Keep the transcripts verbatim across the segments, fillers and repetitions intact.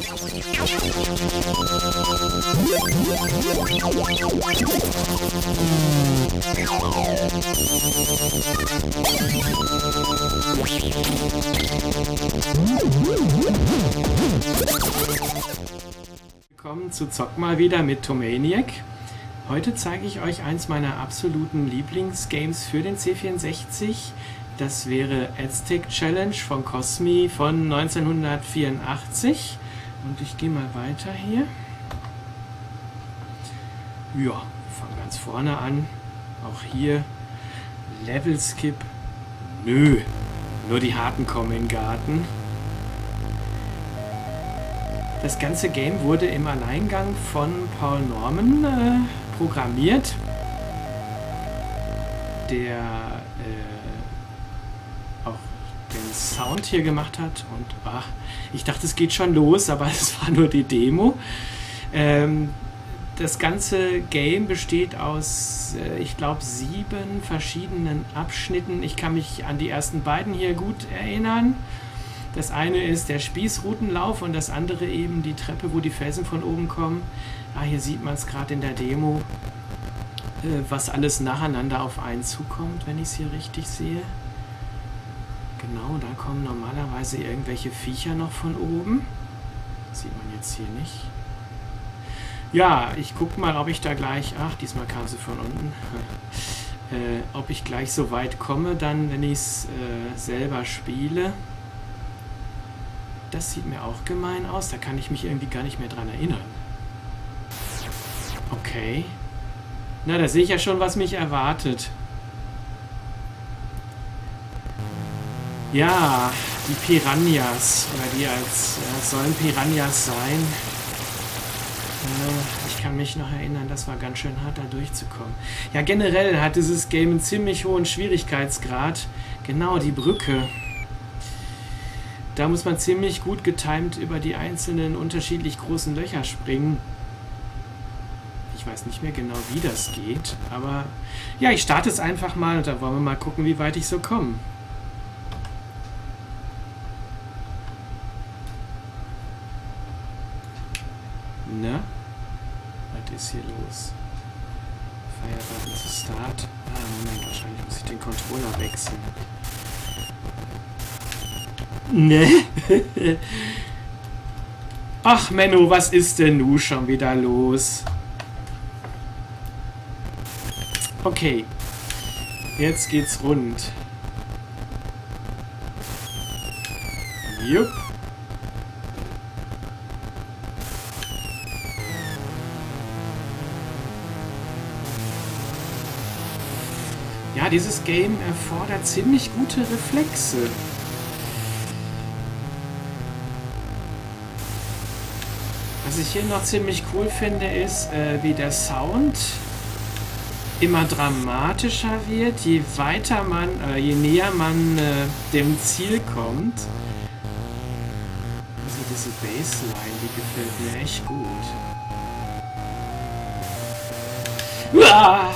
Willkommen zu Zock mal wieder mit Tomaniac. Heute zeige ich euch eins meiner absoluten Lieblingsgames für den C vierundsechzig. Das wäre Aztec Challenge von Cosmi von neunzehnhundertvierundachtzig. Und ich gehe mal weiter hier. Ja, fange ganz vorne an. Auch hier Level Skip. Nö, nur die Harten kommen in den Garten. Das ganze Game wurde im Alleingang von Paul Norman äh, programmiert, der äh, auch den Sound hier gemacht hat. Und ach, ich dachte, es geht schon los, aber es war nur die Demo. Ähm, das ganze Game besteht aus, äh, ich glaube, sieben verschiedenen Abschnitten. Ich kann mich an die ersten beiden hier gut erinnern. Das eine ist der Spießrutenlauf und das andere eben die Treppe, wo die Felsen von oben kommen. Ah, hier sieht man es gerade in der Demo, äh, was alles nacheinander auf einen zukommt, wenn ich es hier richtig sehe. Genau, da kommen normalerweise irgendwelche Viecher noch von oben. Das sieht man jetzt hier nicht. Ja, ich gucke mal, ob ich da gleich... Ach, diesmal kam sie von unten. äh, ob ich gleich so weit komme, dann, wenn ich es äh, selber spiele. Das sieht mir auch gemein aus. Da kann ich mich irgendwie gar nicht mehr dran erinnern. Okay. Na, da sehe ich ja schon, was mich erwartet. Ja, die Piranhas. Oder die als... Äh, sollen Piranhas sein. Äh, ich kann mich noch erinnern, das war ganz schön hart, da durchzukommen. Ja, generell hat dieses Game einen ziemlich hohen Schwierigkeitsgrad. Genau, die Brücke. Da muss man ziemlich gut getimt über die einzelnen unterschiedlich großen Löcher springen. Ich weiß nicht mehr genau, wie das geht, aber ja, ich starte es einfach mal und da wollen wir mal gucken, wie weit ich so komme. Na? Was ist hier los? Fire Button zu Start. Ah, Moment, wahrscheinlich muss ich den Controller wechseln. Ne? Ach, Menno, was ist denn nun schon wieder los? Okay. Jetzt geht's rund. Jupp. Ja, dieses Game erfordert ziemlich gute Reflexe. Was ich hier noch ziemlich cool finde, ist, äh, wie der Sound immer dramatischer wird, je weiter man, äh, je näher man äh, dem Ziel kommt. Also diese Bassline, die gefällt mir echt gut. Uah!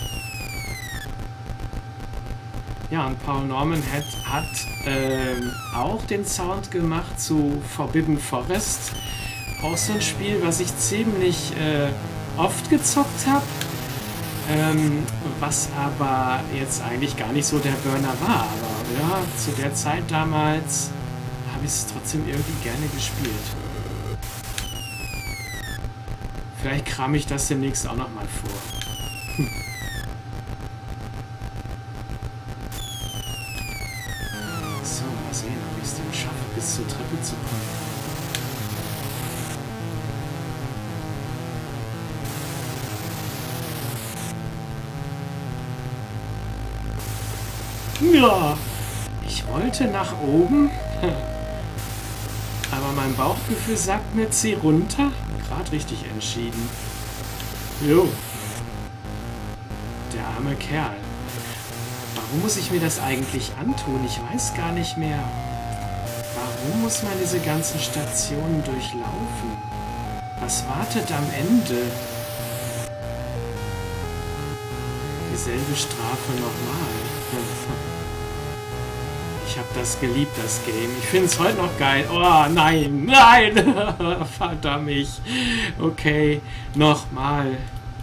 Ja, und Paul Norman hat, hat äh, auch den Sound gemacht zu Forbidden Forest. Auch so ein Spiel, was ich ziemlich äh, oft gezockt habe, ähm, was aber jetzt eigentlich gar nicht so der Burner war. Aber ja, zu der Zeit damals habe ich es trotzdem irgendwie gerne gespielt. Vielleicht kram ich das demnächst auch noch mal vor. Hm. So, mal sehen, ob ich es denn schaffe, bis zur Treppe zu kommen. Ja, ich wollte nach oben, aber mein Bauchgefühl sagt mir, zieh runter. Gerade richtig entschieden. Jo. Der arme Kerl. Warum muss ich mir das eigentlich antun? Ich weiß gar nicht mehr. Warum muss man diese ganzen Stationen durchlaufen? Was wartet am Ende? Dieselbe Strafe nochmal. Ich habe das geliebt, das Game. Ich finde es heute noch geil. Oh, nein, nein! Verdammt mich. Okay, nochmal.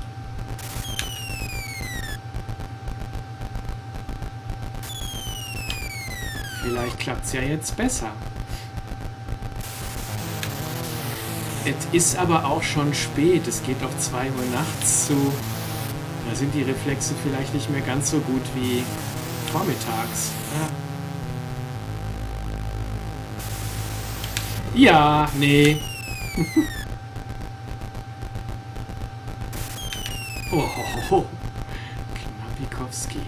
Vielleicht klappt es ja jetzt besser. Es ist aber auch schon spät. Es geht auf zwei Uhr nachts zu. Da sind die Reflexe vielleicht nicht mehr ganz so gut wie vormittags. Ja, ja nee. Oh, Knappikowski.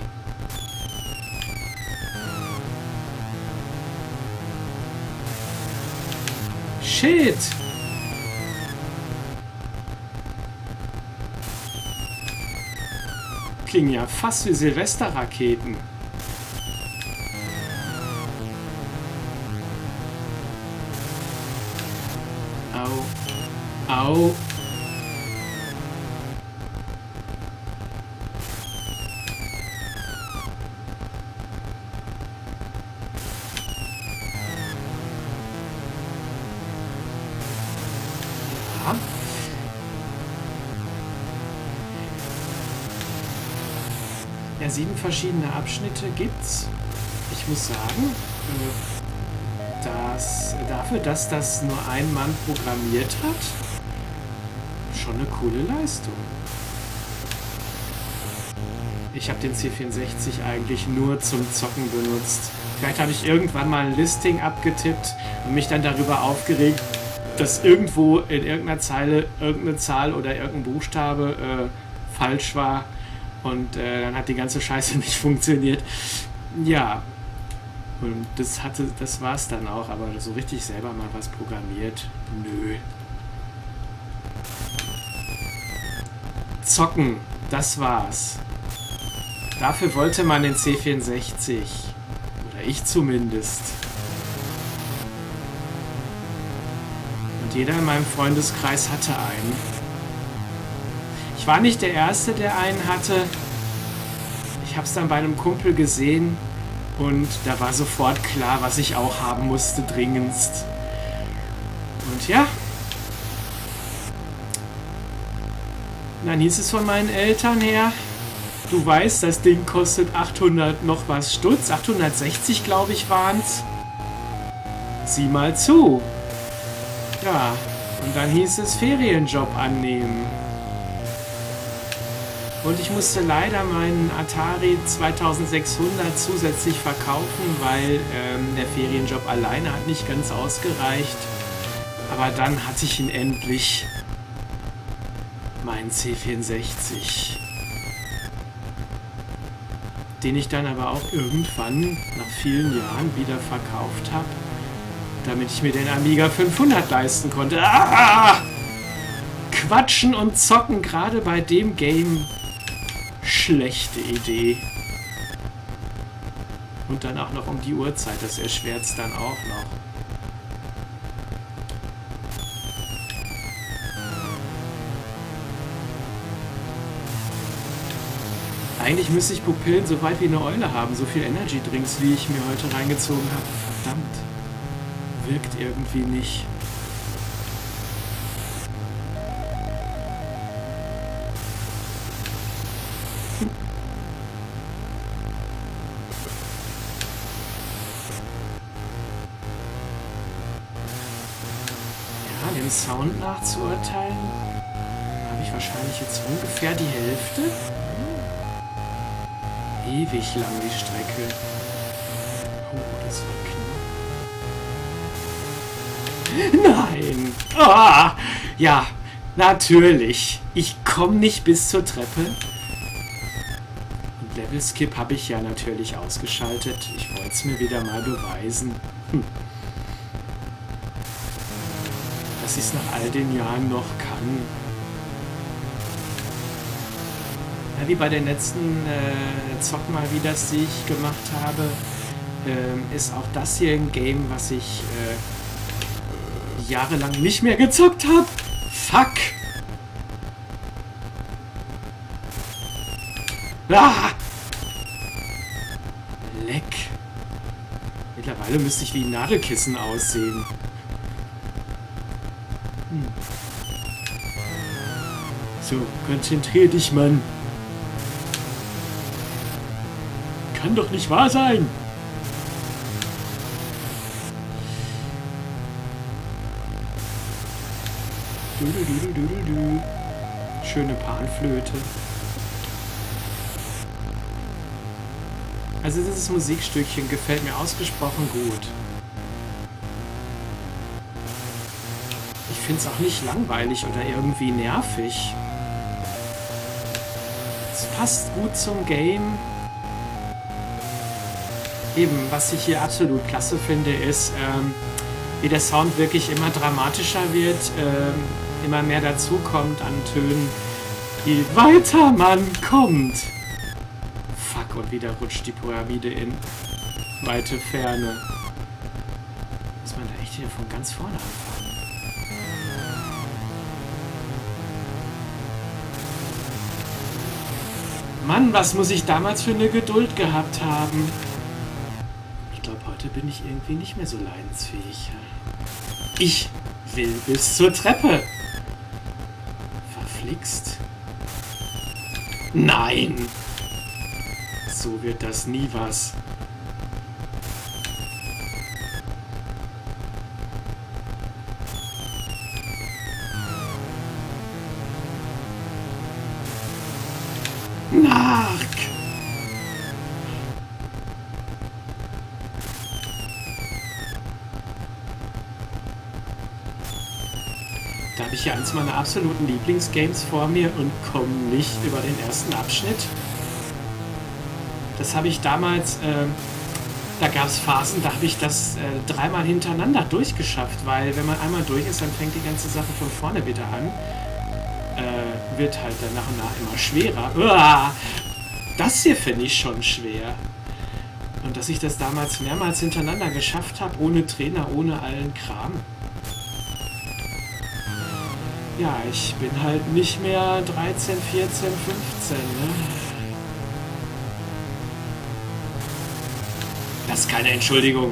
Shit! Klingen ja fast wie Silvesterraketen. Au. Au. Ja, sieben verschiedene Abschnitte gibt's. Ich muss sagen, dass dafür, dass das nur ein Mann programmiert hat, schon eine coole Leistung. Ich habe den C vierundsechzig eigentlich nur zum Zocken benutzt. Vielleicht habe ich irgendwann mal ein Listing abgetippt und mich dann darüber aufgeregt, dass irgendwo in irgendeiner Zeile irgendeine Zahl oder irgendein Buchstabe äh, falsch war. Und äh, dann hat die ganze Scheiße nicht funktioniert. Ja. Und das hatte, das war's dann auch, aber so richtig selber mal was programmiert. Nö. Zocken, das war's. Dafür wollte man den C vierundsechzig. Oder ich zumindest. Und jeder in meinem Freundeskreis hatte einen. Ich war nicht der Erste, der einen hatte. Ich habe es dann bei einem Kumpel gesehen und da war sofort klar, was ich auch haben musste, dringendst. Und ja. Dann hieß es von meinen Eltern her, du weißt, das Ding kostet achthundert noch was Stutz, achthundertsechzig glaube ich waren es. Sieh mal zu. Ja, und dann hieß es Ferienjob annehmen. Und ich musste leider meinen Atari zweitausendsechshundert zusätzlich verkaufen, weil ähm, der Ferienjob alleine hat nicht ganz ausgereicht. Aber dann hatte ich ihn endlich, meinen C vierundsechzig. Den ich dann aber auch irgendwann nach vielen Jahren wieder verkauft habe, damit ich mir den Amiga fünfhundert leisten konnte. Ah! Quatschen und zocken, gerade bei dem Game. Schlechte Idee. Und dann auch noch um die Uhrzeit, das erschwert es dann auch noch. Eigentlich müsste ich Pupillen so weit wie eine Eule haben, so viel Energy Drinks, wie ich mir heute reingezogen habe. Verdammt. Wirkt irgendwie nicht. Dem Sound nach zu urteilen, habe ich wahrscheinlich jetzt ungefähr die Hälfte. Ewig lang die Strecke. Oh, das war knapp. Nein! Ah, ja, natürlich. Ich komme nicht bis zur Treppe. Und Level Skip habe ich ja natürlich ausgeschaltet. Ich wollte es mir wieder mal beweisen. Hm. Dass ich es nach all den Jahren noch kann. Ja, wie bei den letzten äh, Zock mal wieder, die ich gemacht habe, ähm, ist auch das hier ein Game, was ich äh, jahrelang nicht mehr gezockt habe. Fuck! Ah! Leck! Mittlerweile müsste ich wie ein Nadelkissen aussehen. Hm. So, konzentrier dich, Mann. Kann doch nicht wahr sein. Du, du, du, du, du, du. Schöne Panflöte. Also dieses Musikstückchen gefällt mir ausgesprochen gut. Ich finde es auch nicht langweilig oder irgendwie nervig. Es passt gut zum Game. Eben, was ich hier absolut klasse finde, ist, ähm, wie der Sound wirklich immer dramatischer wird, ähm, immer mehr dazukommt an Tönen, je weiter man kommt. Fuck, und wieder rutscht die Pyramide in weite Ferne. Muss man da echt hier von ganz vorne anfangen? Mann, was muss ich damals für eine Geduld gehabt haben? Ich glaube, heute bin ich irgendwie nicht mehr so leidensfähig. Ich will bis zur Treppe. Verflixt. Nein! So wird das nie was. Nark! Da habe ich ja eins meiner absoluten Lieblingsgames vor mir und komme nicht über den ersten Abschnitt. Das habe ich damals, äh, da gab es Phasen, da habe ich das äh, dreimal hintereinander durchgeschafft, weil wenn man einmal durch ist, dann fängt die ganze Sache von vorne wieder an. Äh, wird halt dann nach und nach immer schwerer. Uah! Das hier finde ich schon schwer. Und dass ich das damals mehrmals hintereinander geschafft habe, ohne Trainer, ohne allen Kram. Ja, ich bin halt nicht mehr dreizehn, vierzehn, fünfzehn, ne? Das ist keine Entschuldigung.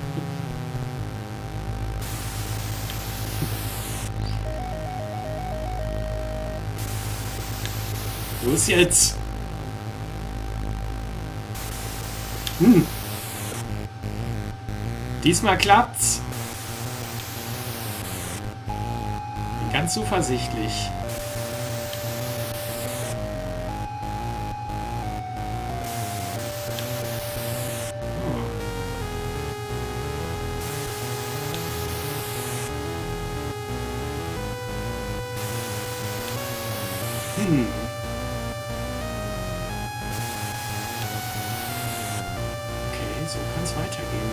Los jetzt! Hm. Diesmal klappt's. Bin ganz zuversichtlich. Hm. Okay, so kann es weitergehen.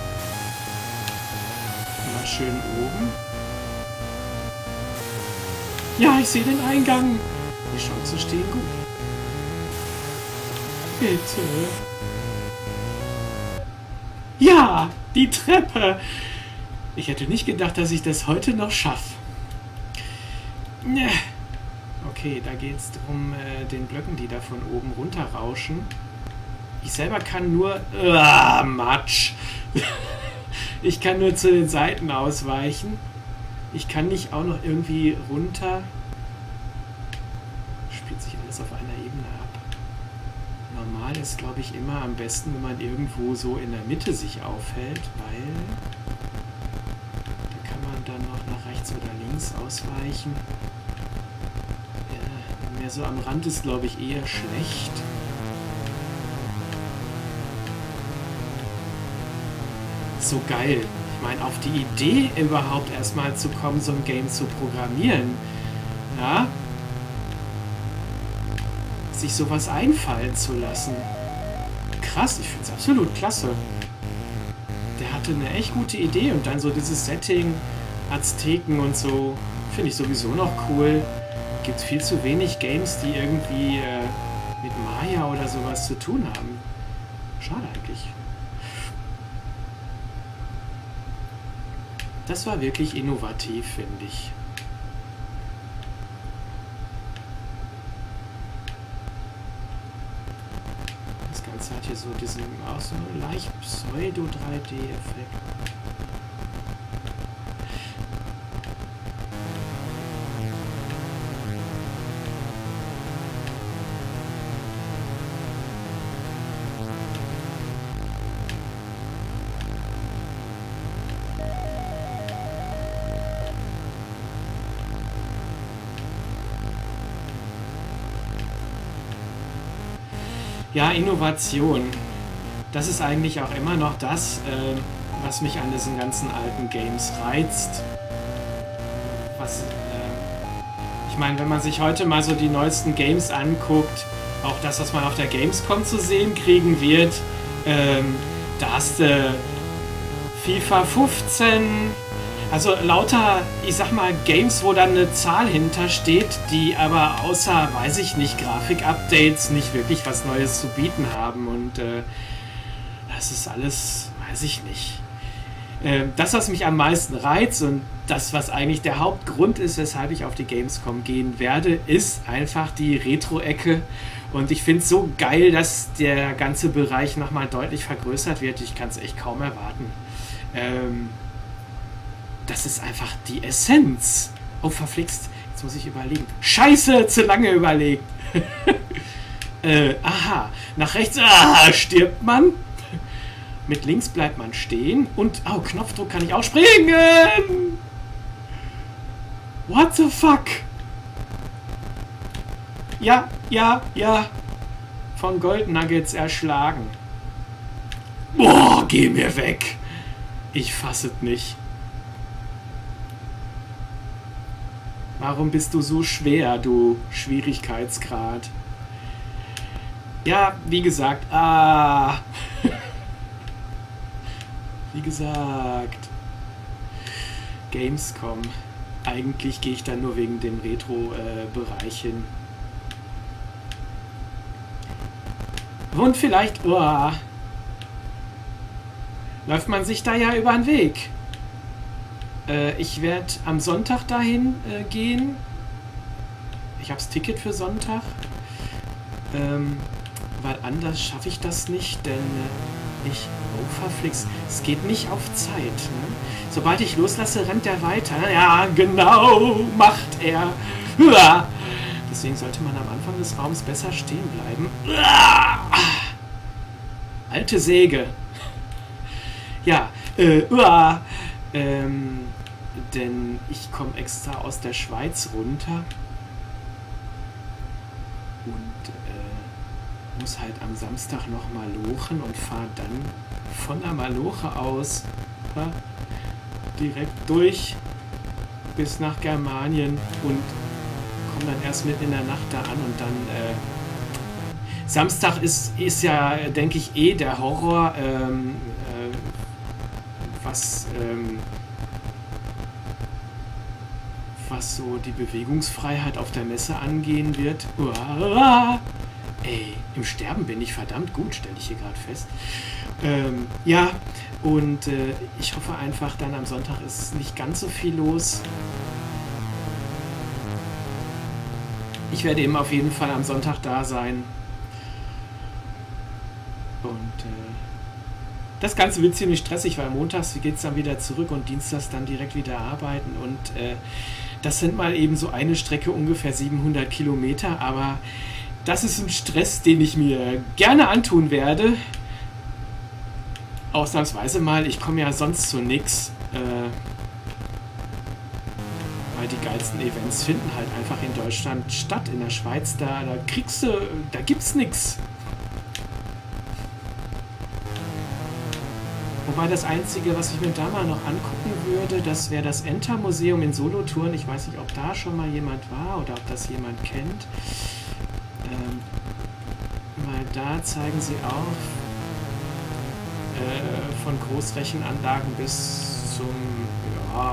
Mal schön oben. Ja, ich sehe den Eingang. Die Chancen stehen gut. Bitte. Ja, die Treppe. Ich hätte nicht gedacht, dass ich das heute noch schaffe. Okay, da geht es darum, äh, den Blöcken, die da von oben runter rauschen. Ich selber kann nur... Ah, Matsch! Ich kann nur zu den Seiten ausweichen. Ich kann nicht auch noch irgendwie runter. Spielt sich alles auf einer Ebene ab. Normal ist, glaube ich, immer am besten, wenn man irgendwo so in der Mitte sich aufhält, weil da kann man dann noch nach rechts oder links ausweichen. Ja, mehr so am Rand ist, glaube ich, eher schlecht. So geil. Ich meine, auf die Idee überhaupt erstmal zu kommen, so ein Game zu programmieren. Ja? Sich sowas einfallen zu lassen. Krass, ich finde es absolut klasse. Der hatte eine echt gute Idee und dann so dieses Setting, Azteken und so, finde ich sowieso noch cool. Gibt viel zu wenig Games, die irgendwie äh, mit Maya oder sowas zu tun haben. Schade eigentlich. Das war wirklich innovativ, finde ich. Das gab ganze hat hier so diesen auch so leicht Pseudo drei D-Effekt. Ja, Innovation. Das ist eigentlich auch immer noch das, äh, was mich an diesen ganzen alten Games reizt. Was, äh, ich meine, wenn man sich heute mal so die neuesten Games anguckt, auch das, was man auf der Gamescom zu sehen kriegen wird, ähm, da hast du FIFA fünfzehn, also lauter, ich sag mal, Games, wo dann eine Zahl hintersteht, die aber außer, weiß ich nicht, Grafik-Updates nicht wirklich was Neues zu bieten haben. Und äh, das ist alles, weiß ich nicht. Äh, das, was mich am meisten reizt und das, was eigentlich der Hauptgrund ist, weshalb ich auf die Gamescom gehen werde, ist einfach die Retro-Ecke. Und ich finde es so geil, dass der ganze Bereich nochmal deutlich vergrößert wird. Ich kann es echt kaum erwarten. Ähm, Das ist einfach die Essenz. Oh, verflixt. Jetzt muss ich überlegen. Scheiße, zu lange überlegt. äh, aha. Nach rechts ah, stirbt man. Mit links bleibt man stehen. Und, oh, Knopfdruck kann ich auch springen. What the fuck? Ja, ja, ja. Von Gold Nuggets erschlagen. Boah, geh mir weg. Ich fasse es nicht. Warum bist du so schwer, du Schwierigkeitsgrad? Ja, wie gesagt, ah. Wie gesagt. Gamescom. Eigentlich gehe ich da nur wegen dem Retro-Bereich äh, hin. Und vielleicht, oh, läuft man sich da ja über den Weg. Ich werde am Sonntag dahin äh, gehen. Ich habe das Ticket für Sonntag. Ähm, weil anders schaffe ich das nicht, denn äh, ich... Oh, verflixt. Es geht nicht auf Zeit. Ne? Sobald ich loslasse, rennt er weiter. Ja, genau, macht er. Uah. Deswegen sollte man am Anfang des Raums besser stehen bleiben. Uah. Alte Säge. Ja, äh, uah. Ähm... Denn ich komme extra aus der Schweiz runter und äh, muss halt am Samstag noch Malochen und fahre dann von der Maloche aus ja, direkt durch bis nach Germanien und komme dann erst mit in der Nacht da an und dann äh, Samstag ist, ist ja, denke ich, eh der Horror, ähm, äh, was ähm, was so die Bewegungsfreiheit auf der Messe angehen wird. Uah, ey, im Sterben bin ich verdammt gut, stelle ich hier gerade fest. Ähm, ja, und äh, ich hoffe einfach, dann am Sonntag ist nicht ganz so viel los. Ich werde eben auf jeden Fall am Sonntag da sein. Und äh, das Ganze wird ziemlich stressig, weil montags geht es dann wieder zurück und dienstags dann direkt wieder arbeiten. Und äh, das sind mal eben so eine Strecke, ungefähr siebenhundert Kilometer. Aber das ist ein Stress, den ich mir gerne antun werde. Ausnahmsweise mal, ich komme ja sonst zu nix. Äh, weil die geilsten Events finden halt einfach in Deutschland statt. In der Schweiz, da, da kriegst du, da gibt's nix. Wobei das Einzige, was ich mir da mal noch angucken würde, das wäre das Enter-Museum in Solothurn. Ich weiß nicht, ob da schon mal jemand war oder ob das jemand kennt. Ähm, weil da zeigen sie auch äh, von Großrechenanlagen bis zum, ja,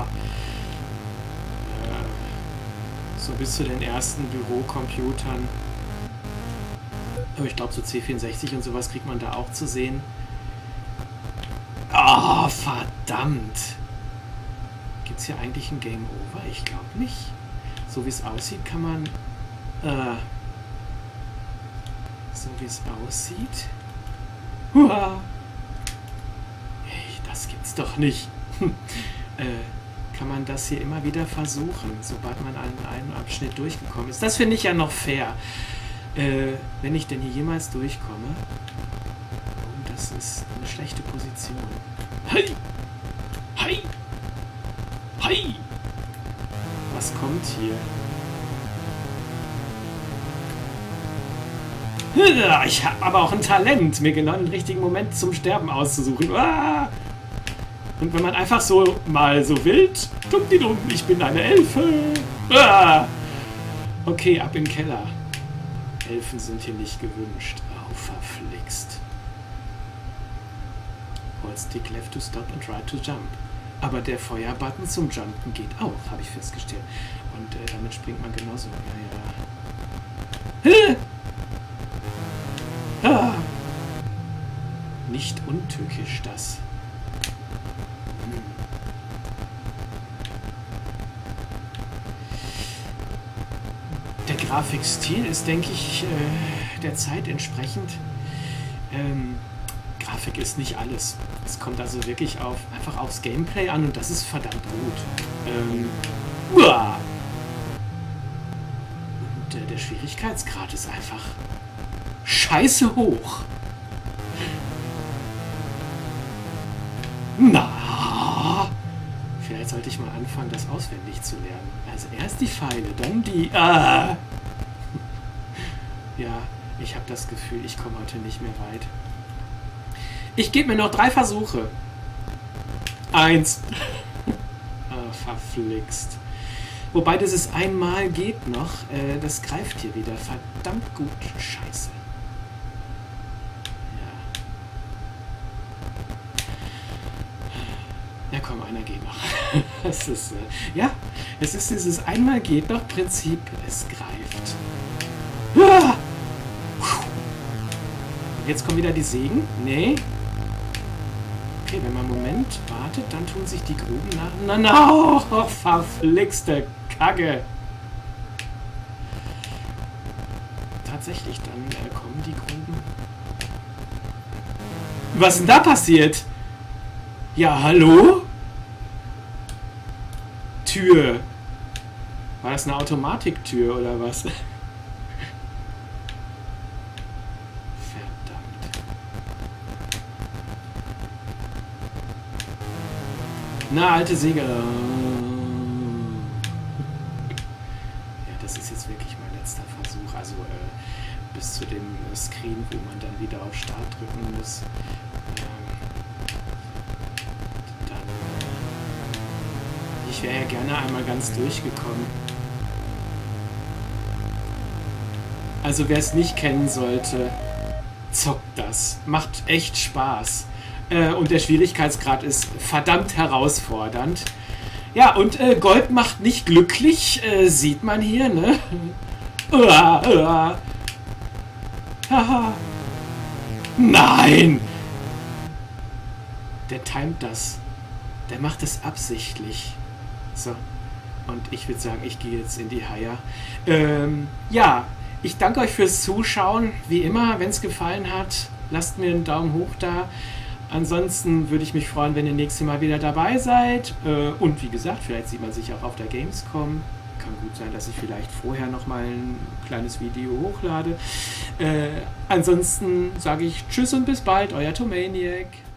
äh, so bis zu den ersten Bürocomputern. Aber ich glaube, so C vierundsechzig und sowas kriegt man da auch zu sehen. Oh, verdammt. Gibt es hier eigentlich ein Game Over? Ich glaube nicht. So wie es aussieht, kann man... Äh, so wie es aussieht... Hua. Hey, das gibt's doch nicht. äh, kann man das hier immer wieder versuchen, sobald man an einen Abschnitt durchgekommen ist. Das finde ich ja noch fair. Äh, wenn ich denn hier jemals durchkomme. Oh, das ist eine schlechte Position. Hey! Hey! Hey! Was kommt hier? Ich habe aber auch ein Talent, mir genau den richtigen Moment zum Sterben auszusuchen. Und wenn man einfach so mal so wild, dumm, ich bin eine Elfe. Okay, ab in den Keller. Elfen sind hier nicht gewünscht. Oh, verflixt. Hold stick left to stop and right to jump. Aber der Feuerbutton zum Jumpen geht auch, habe ich festgestellt. Und äh, damit springt man genauso. Ja, ja. Ah. Nicht untückisch, das. Hm. Der Grafikstil ist, denke ich, äh, der Zeit entsprechend. Ähm, Grafik ist nicht alles. Es kommt also wirklich auf, einfach aufs Gameplay an und das ist verdammt gut. Ähm, uah. Und äh, der Schwierigkeitsgrad ist einfach scheiße hoch. Na, vielleicht sollte ich mal anfangen, das auswendig zu lernen. Also erst die Pfeile, dann die... Ah. Ja, ich habe das Gefühl, ich komme heute nicht mehr weit. Ich gebe mir noch drei Versuche. Eins. Ah, verflixt. Wobei dieses einmal geht noch. Äh, das greift hier wieder. Verdammt gut. Scheiße. Ja, komm, einer geht noch. Es ist, äh, ja, es ist dieses einmal geht noch Prinzip. Es greift. Ah! Jetzt kommen wieder die Segen. Nee. Okay, wenn man einen Moment wartet, dann tun sich die Gruben nacheinander. Oh, verflixte Kacke. Tatsächlich, dann äh, kommen die Gruben. Was ist denn da passiert? Ja, hallo? Tür. War das eine Automatiktür oder was? Verdammt. Na, alte Säge. Ja, das ist jetzt wirklich mein letzter Versuch. Also äh, bis zu dem äh, Screen, wo man dann wieder auf Start drücken muss. Ich wäre ja gerne einmal ganz durchgekommen. Also wer es nicht kennen sollte, zockt das. Macht echt Spaß. Äh, und der Schwierigkeitsgrad ist verdammt herausfordernd. Ja, und äh, Gold macht nicht glücklich, äh, sieht man hier, ne? Uah, uah. Haha. Nein! Der timet das. Der macht es absichtlich. So, und ich würde sagen, ich gehe jetzt in die Haia. Ähm, ja, ich danke euch fürs Zuschauen. Wie immer, wenn es gefallen hat, lasst mir einen Daumen hoch da. Ansonsten würde ich mich freuen, wenn ihr nächstes Mal wieder dabei seid. Äh, und wie gesagt, vielleicht sieht man sich auch auf der Gamescom. Kann gut sein, dass ich vielleicht vorher noch mal ein kleines Video hochlade. Äh, ansonsten sage ich Tschüss und bis bald, euer Tomaniac.